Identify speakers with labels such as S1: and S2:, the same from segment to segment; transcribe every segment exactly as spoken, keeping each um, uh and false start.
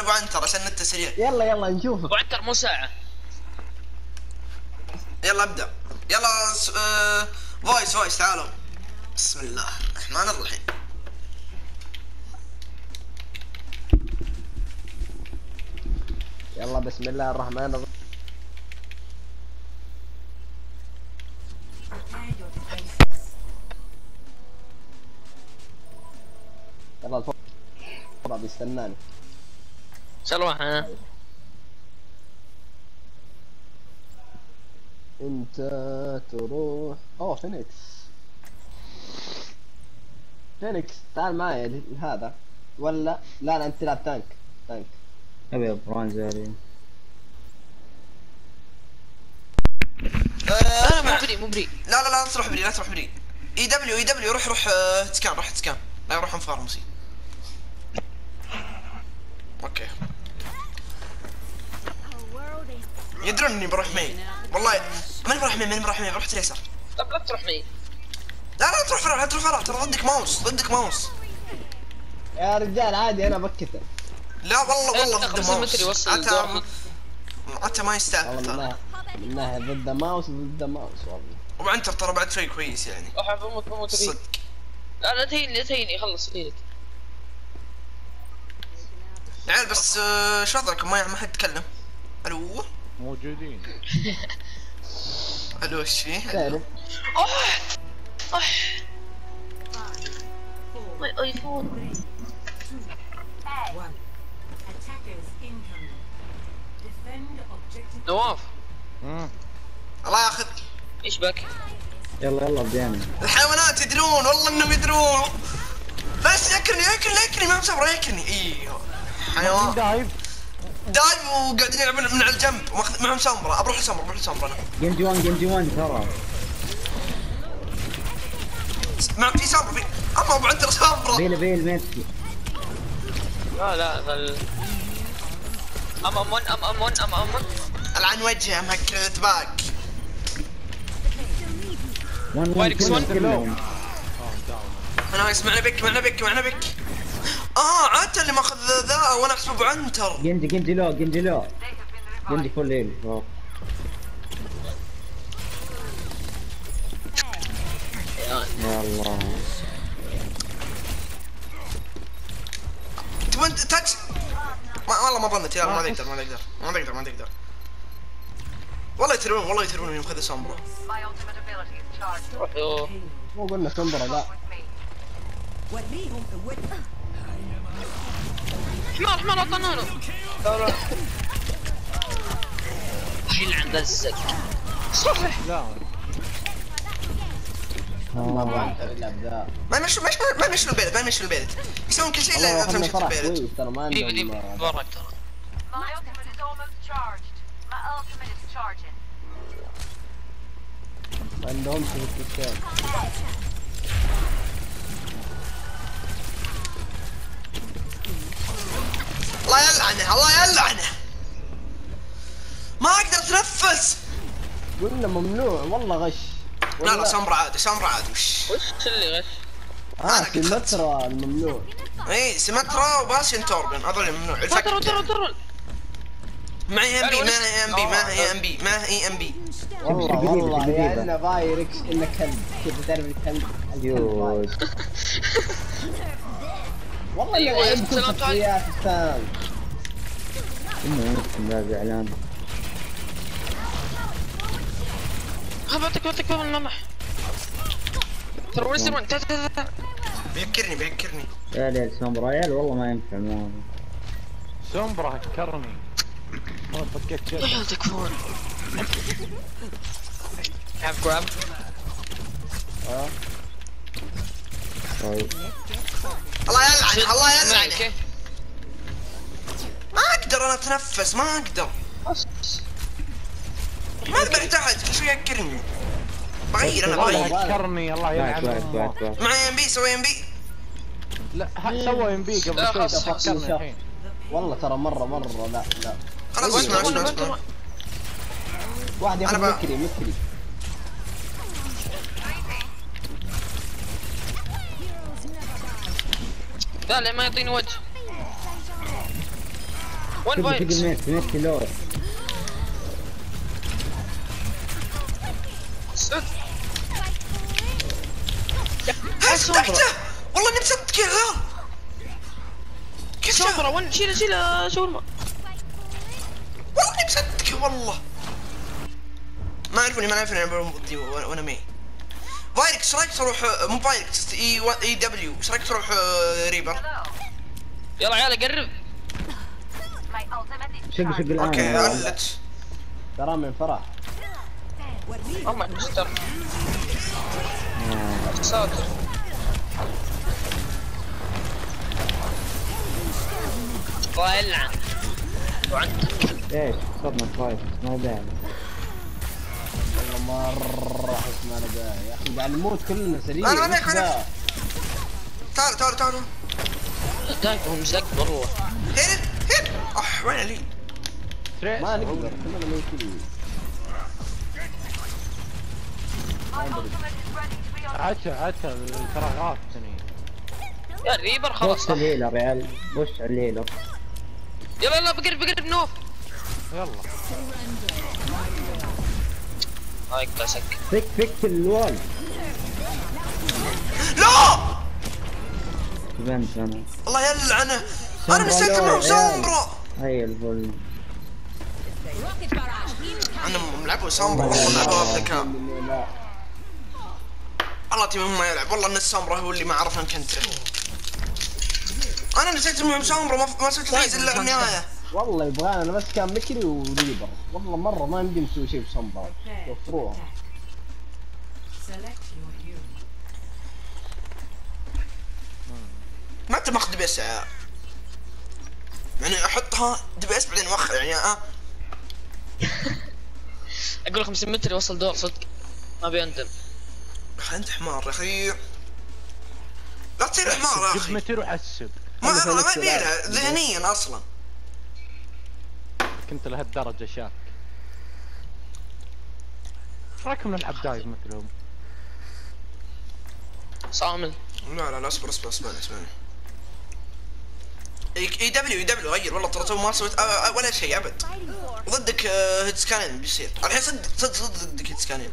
S1: ابو عنتر عشان انت سريع.
S2: يلا يلا نشوفه.
S3: ابو عنتر مو ساعة.
S1: يلا ابدا. يلا س... آه... فويس فويس تعالوا. بسم الله الرحمن الرحيم.
S2: يلا بسم الله الرحمن الرحيم. يلا الفوق بيستناني.
S3: سلوى ها.
S2: انت تروح. اوه فينيكس. فينيكس تعال معي هذا ولا لا لا انت تلعب تانك. تانك
S4: ابي بران زاري.
S3: انا مو بري مو بري.
S1: لا لا لا تروح بري لا تروح بري. اي دبليو اي دبليو روح روح آه... تسكان روح تسكان لا يروح فارمسي. اوكي يدرون اني بروح مين والله ماني بروح مين ماني بروح مين رحت اليسار.
S3: طب لا تروح معي.
S1: لا لا تروح فرع لا تروح فرع ترى ضدك ماوس ضدك ماوس.
S2: يا رجال عادي انا بكته.
S1: لا والله والله ضد
S3: تقرص
S1: ماوس.
S3: المتر يوصل
S1: حتى
S3: الدور.
S1: حتى ما يستاهل
S2: والله من
S1: ترى.
S2: ناحية من ناحية ضد ماوس ضد ماوس والله.
S1: وعنتر ترى بعد شوي كويس يعني.
S3: احب بموت بموت فيه.
S1: صدق.
S3: لا لا تهيني لا تهيني خلص ليلك.
S1: عيال بس آه، شو وضعكم ما ما حد يتكلم. الو
S5: موجودين.
S1: الو ايش فيه؟
S2: تعرف
S3: اوه اوه ماي ايفون. نواف
S5: امم
S1: الله ياخذ.
S3: ايش بك؟
S4: يلا يلا بدينا.
S1: الحيوانات يدرون والله انهم يدرون. بس يكرني يكرني يكرني ما مصبر يكرني. ايوه حيوان
S5: دايف.
S1: دايف وقاعدين يلعبون من على الجنب وماخذ معهم سمره. بروح لسمره بروح لسمره انا.
S4: جنجي وان جنجي وان ترى.
S1: مع في سمره في اما ابو عنتر سمره.
S4: بيل بيل ميسي.
S3: لا لا غل ام ام ون ام ام ون ام ام ون.
S1: العن وجهه مكرت باك.
S4: وان وان
S3: وايركس وان.
S4: كلهم كلهم.
S1: انا اسمعنا بك معنا بك معنا بك. اه عاد اللي ماخذ ذا وانا احسب ابو عنتر.
S4: جنجي جنجي لو جنجي لو. جنجي فول ليل. يا الله.
S1: تبون تاتش؟ ما والله ما ظنيت يلا ما تقدر ما تقدر ما تقدر ما تقدر. والله يترون والله يترون يوم خذ سمبرا.
S3: روحوا
S2: مو قلنا سمبرة لا.
S3: حمار حمار اعطانا له. يلعن ذا الزق. صحح.
S5: لا
S2: ما ابغى عنتر يلعب ذا.
S1: ما يمشوا مش ما يمشوا البيت ما يمشوا البيت يسوون كل شيء الا
S2: والله
S1: تمشي
S2: صراحة
S1: البيت.
S2: كويس ترى ما
S3: ديب ديب
S2: عندهم.
S3: برك ترى.
S6: My ultimate is almost charged. My ultimate is charging.
S2: ما عندهمش الكتاب.
S1: الله يلعنه الله يلعنه. ما اقدر اتنفس.
S2: قلنا ممنوع والله غش.
S1: لا لا سمبرا عادي سمبرا عادي وش.
S3: وش اللي غش؟
S2: اه
S1: أنا
S2: في
S1: قلت
S2: مترا الممنوع.
S1: اي سيمترا وباسين توربن هذول ممنوع.
S3: ترى ترى ترى
S1: معي ام بي ما هي ام بي ما هي ام بي ما هي ام بي.
S2: والله
S4: جديدة،
S2: والله
S4: جديدة.
S2: يا انه فايركس انه كلب كذا تعرف الكلب.
S4: يوه.
S2: والله انه
S3: أيوة،
S2: يلعب كل
S3: سلام تعال.
S2: شخصيات الثاني.
S4: انه لا زعلان.
S3: هبطك هبطك من الممح. ترى وين يصيرون؟ تعال تعال تعال.
S1: بيذكرني بيذكرني.
S4: يا ليل سامورايال والله ما ينفع الموضوع.
S5: سمبرة كرني. ما فكيت شيء.
S3: يا تكفون. have grab.
S2: اه
S4: طيب.
S1: الله يلعنه الله يلعنه.
S3: اوكي.
S1: ما اقدر انا اتنفس ما اقدر. ما اقدر تحت كل شوي يذكرني. بغير انا بغير.
S5: والله كرني الله
S4: بعد بعد
S5: يلعن.
S4: بعد بعد.
S1: معي ام بي سوي ام بي.
S5: لا ه- سوى ام بي قبل
S3: لا،
S5: شوي
S3: خلاص، خلاص.
S5: فكرني الحين.
S2: والله ترى مرة مرة لا لا.
S1: خلاص اسمع اسمع اسمع.
S2: واحد ياخذ
S1: أنا ب-
S2: مكري مكري.
S3: لا لا ما يعطيني وجه. وين
S4: شوف
S3: فايركس؟
S4: شوف ميرسي ميرسي لو
S3: سعود
S1: هزبكته والله اني مصدق يا عيال. كيف جاب؟
S3: سومبرا وين؟ شيله شيله شاورما.
S1: والله اني مصدق والله. ما يعرفوني ما يعرفوني انا ضدي وانا مي. فايركس رايك تروح مو فايركس اي و... اي دبليو ايش رايك تروح ريبر؟
S3: يلا عيال قرب.
S6: My ultimate is
S4: شق شق
S6: charged.
S4: الان
S1: اوكي علت.
S2: ترى من فرح.
S3: او ماي مستر ساتر. الله يلعن وعندك.
S4: ايش صدمة فايت ما داعي.
S2: والله مرة احس ما له داعي يا اخي قاعد نموت كلنا سريع.
S1: أنا أنا
S2: وش ذا؟
S1: تعال تعال تعال.
S3: دايكم مزق والله.
S1: هنا هنا اح وين علي؟
S2: ما نقدر كلنا ميتين.
S6: My ultimate is ready to be on.
S5: عتا عتا الفراغات ثاني.
S3: يا ريبر خلاص
S4: وش
S3: صح.
S4: الهيلر يا عيال وش الهيلر.
S3: يلا يلا بقرب بقرب نوف.
S5: يلا
S3: هاي كلاسيك.
S4: فك فك الوال.
S1: لا
S4: بنت انا.
S1: الله يلعنه. انا نسيت معه سامبرا.
S4: هاي الفل.
S1: انا ملعبه سامبرا والله لعبه بذكاء.
S2: لا
S1: والله تيمي ما يلعب والله ان السامبرا هو اللي ما عرفنا نكنتره. انا نسيت معه سامبرا ما ما سويت الفيز الا النهايه.
S2: والله يبغانا انا بس كان مكري وريبر. والله مرة ما يمدي نسوي شيء بصنبار. وفروها.
S1: ما انت ماخذ دبيس يا يعني احطها دبيس بعدين اوخر يعني اه
S3: اقول خمسين متر يوصل دور صدق ما بيندم.
S1: اخي انت حمار يا اخي. لا تصير حمار يا
S5: جيب
S1: اخي.
S5: متر وحسب.
S1: ما انا ما يبيلها ذهنيا اصلا.
S5: كنت لهالدرجة شاك. ايش رايكم نلعب دايف مثلهم؟
S3: صامل.
S1: لا لا لا اصبر اصبر اسمعني اسمعني. اي اي دبليو اي دبليو غير والله ترى تو ما سويت أه أه ولا شيء ابد. ضدك أه هيد سكانين بيصير الحين صدق صدق صدق ضدك هيد سكانين.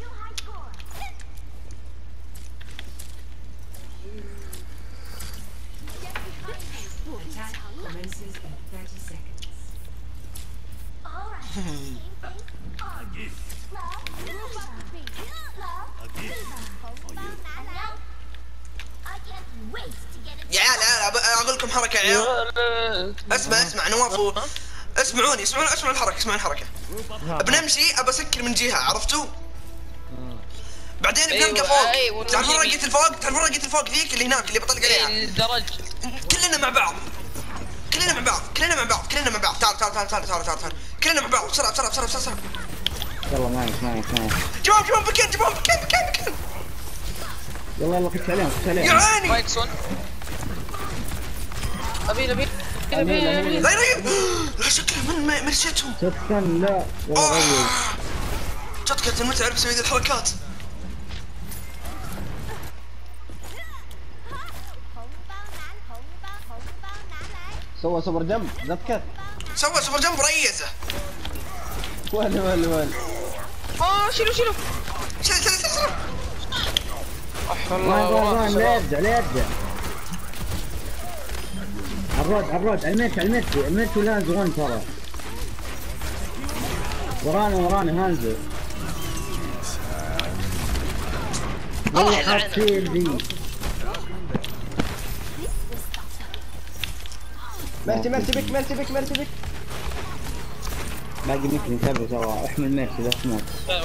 S1: يا عيال عيال أب- اقول لكم حركه يا عيال. اسمع اسمع نواف و- اسمعوني اسمعوني اسمعوا الحركه اسمعوا الحركه. بنمشي ابى اسكر من جهه عرفتوا؟ بعدين بنلقى
S3: أيوة،
S1: فوق.
S3: أيوة،
S1: تعرفون
S3: ونمشي
S1: رقة الفوق؟ تعرفون رقة الفوق ذيك اللي هناك اللي بطلق عليها؟
S3: الدرج.
S1: كلنا مع بعض. كلنا مع بعض كلنا مع بعض كلنا مع بعض تعال تعال تعال تعال تعال تعال تعال كلنا مع بعض بسرعه بسرعه بسرعه بسرعه.
S4: يلا معك معك معك.
S1: جواب جواب مكان جواب مكان مكان مكان.
S4: يلا يلا خش عليهم خش
S1: يا
S4: عليهم.
S1: عيني.
S3: بايكسون. ابي ابي ابي ابي.
S1: لا لا لا شكله من ما مرسيتهم.
S4: سكن لا والله
S1: آه.
S4: غير.
S1: جد كابتن متى عرف يسوي ذي الحركات؟
S2: سوى سوبر جمب ذكر.
S1: سوى سوبر جنب ريزه.
S2: وين وين وين.
S3: اه شيلوا شيلوا.
S1: شيل شيل شيل شيل.
S4: وين وين وين لا يرجع لا يرجع. عالرود عالرود على الميرسي على الميرسي الميرسي لانز وين ترى. ورانا ورانا هانزو. والله حاط شيل ذي.
S2: ميرسي ميرسي بك ميرسي بك ميرسي بك.
S4: باقي ممكن نتابع سوا احمل ميرسي بس موت.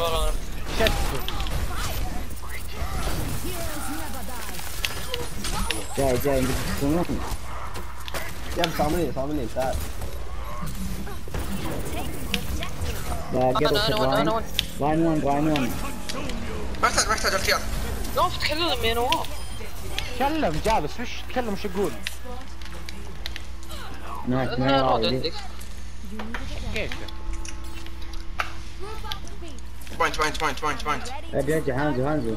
S4: جاي جاي نقص السنون.
S2: يا صاملين صاملين تعال.
S4: لا
S3: انا
S4: قرب
S3: انا وين انا وين.
S4: راين وين راين وين.
S1: ما يحتاج ما يحتاج اختيار.
S3: نوف تكلم يا نواف.
S5: تكلم جالس وش تكلم وش يقول؟
S4: نايس
S3: انا
S4: ما
S3: رود
S4: راضي.
S3: عندك.
S5: كيف؟
S1: بوينت بوينت بوينت بوينت بوينت.
S4: ارجع ارجع هانزو هانزو.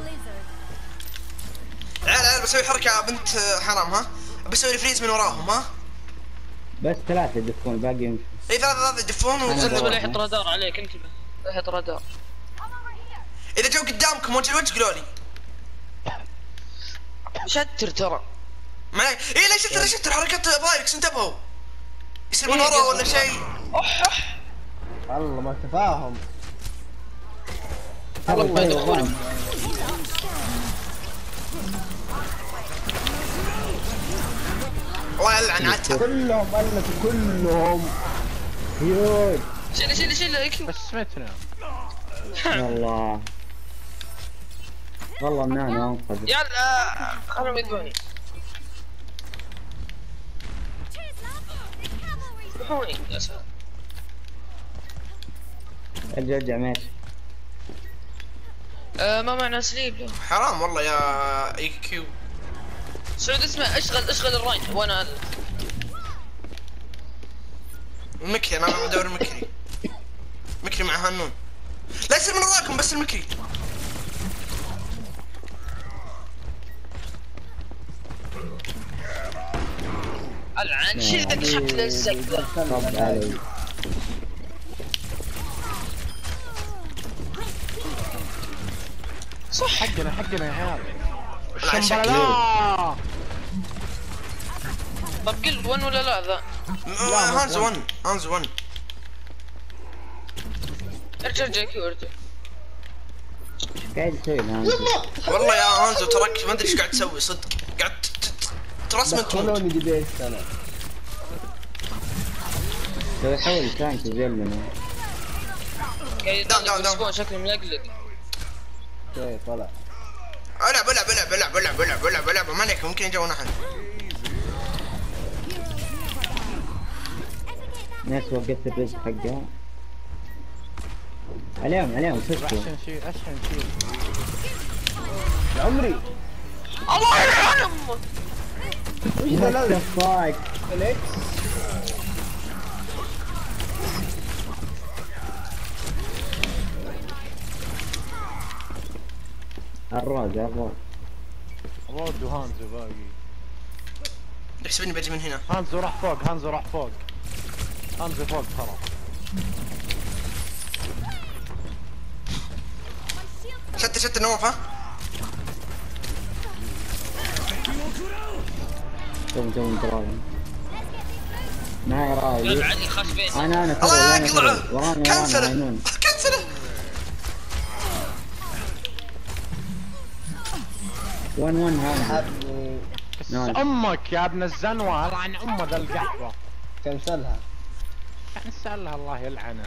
S1: عيال عيال بسوي حركه بنت حرام ها. بسوي فريز من وراهم ها.
S4: بس ثلاثة يدفون باقي يمشي.
S1: اي ثلاثة ثلاثة يدفون
S3: انتبه لا
S1: ونزل.
S3: يحط رادار عليك، انتبه لا يحط رادار.
S1: اذا جو قدامكم وجه الوجه قولوا لي.
S3: شتر ترى.
S1: معي اي ليش شتر ليش شتر حركات بايركس انتبهوا. يصير من ورا ولا شيء.
S2: والله ما تفاهم.
S3: والله ما يدخل.
S1: الله يلعن عتها.
S2: كلهم ألفوا كلهم. هيوج.
S3: شيل شيل شيل اكيو.
S5: بس سمعتنا.
S4: والله والله اننا انقذ.
S3: يلا خلهم يذبحوني. يذبحوني يا سلام.
S4: ارجع ارجع ماشي.
S3: آه ما معنا سليب.
S1: حرام والله يا اي كيو.
S3: سعود اسمع اشغل اشغل الراين وانا
S1: المكري انا بدور المكري. مكري مع هانون. لا يصير من وراكم بس المكري.
S3: العن شيل ذاك شكل الزق.
S4: صب علي.
S3: صح
S5: حقنا حقنا يا عيال.
S1: العن شكله.
S5: لا
S3: طب قل ون ولا لا ذا؟
S1: هانز ون هانز ون.
S3: ارجع ارجع كيو ارجع.
S4: قاعد يسوي الهانز.
S1: والله يا هانزو تراك ما ادري ايش قاعد تسوي صدق. قاعد ت- ت- ترسمن تموت.
S2: دخلوني ديبيت أنا.
S4: لو يحول تانك يذلنا.
S3: قاعد
S1: دام- دام-
S3: يطلع
S1: دام.
S3: سبون شكله ملقلق.
S2: اوكي طلع.
S1: العب العب العب العب العب العب العب العب ما عليك ممكن يجون احد.
S4: ناس وقفت الرزق حقها. عليهم عليهم فكوا.
S5: عشان شيء عشان شيء.
S2: يا عمري.
S3: الله يلعنهم.
S2: وش ذا لازم؟
S4: فاك.
S2: الإكس.
S4: الراد الراد.
S5: رود وهانزو باقي.
S1: يحسبني بجي من هنا.
S5: هانزو راح فوق هانزو راح فوق. هانزو فوق ترى.
S1: شت شت نوف ها.
S4: توم توم تراهم. معي راي.
S3: قلب علي خش بين.
S4: انا انا
S1: الله
S4: انا
S1: يقلعه.
S4: وراني
S1: كنسله
S4: وراني
S1: كنسله.
S4: ون ون هانز.
S2: حبني.
S5: بس
S4: نايس.
S5: امك يا ابن الزنوه لعن امه ذا القحوه.
S2: كنسلها.
S5: نسألها الله يلعنه.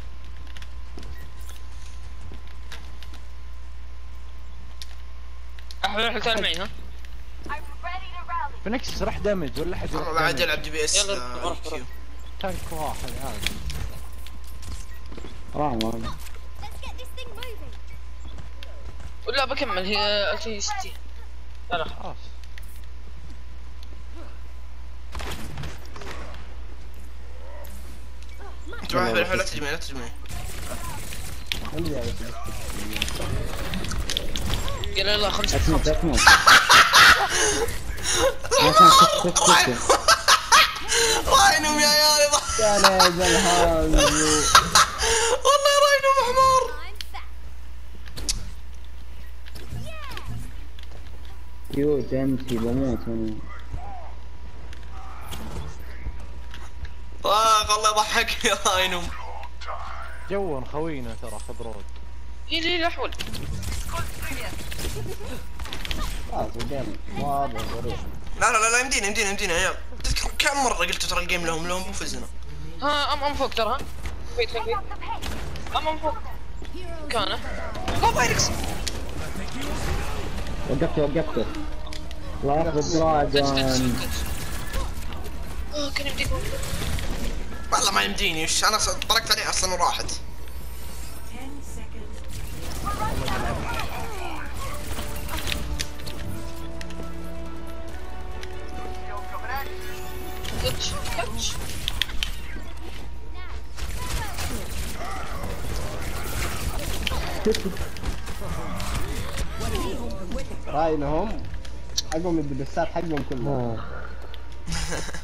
S3: احمد روح تعال معي ها.
S6: I'm ready to rally.
S5: فينيكس راح دمج ولا حد يروح
S1: والله بعد
S5: دمج؟
S1: يلعب دي بي اس.
S3: يلا،
S1: آه،
S3: روح،
S1: كيو.
S3: روح.
S5: تانك واحد عادي.
S4: رام رام.
S6: Let's get this thing moving.
S3: ولا بكمل هي ألفين وستين. لا لا
S5: خلاص.
S1: انت معي بالحين لا تجمعي لا تجمعي.
S2: عندي يا بس.
S3: قال يلا خمسة
S4: اتموت
S3: خمسة.
S4: اتموت. عشان خف خف خف.
S1: راينهم يا عيال.
S2: يا نازل الهانزو.
S1: والله راينهم حمار.
S4: كيوت امشي بموت انا.
S1: اخ والله يضحك يا راينهم.
S5: جون خوينا ترى خذ رود.
S3: لي لي الاحول.
S2: خلاص الجيم واضح ظريف.
S1: لا لا لا لا يمدينا يمدينا يمدينا يا عيال. تذكر كم مرة قلت ترى الجيم لهم لهم مو فزنا.
S3: ها ام ام فوق ترى ها. فيت فيت ام ام فوق. كانه. هو بايركس.
S4: وقفته وقفته. الله ياخذ دراجون.
S3: اه كان يمديك.
S1: والله ما يمديني وش انا طرقت عليه اصلا وراحت.
S3: كاتش كاتش.
S2: راينهم حقهم الدبسات حقهم كلهم.